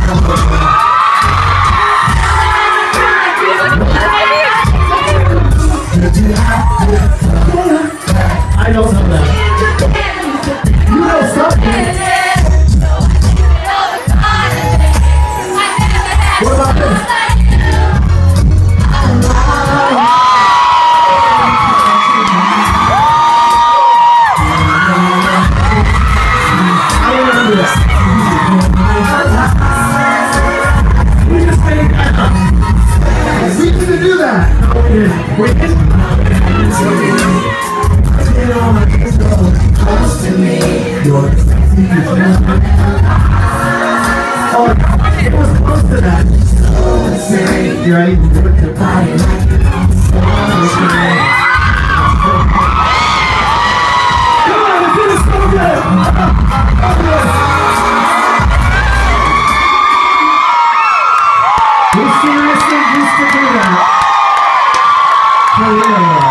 I know some of that. You know something. What about this? I don't remember this. We just made that up. We didn't do that. We didn't. Close to me. Oh, it was close to that. You ready? Put your body like come on, let's do this so good. We seriously used to do that.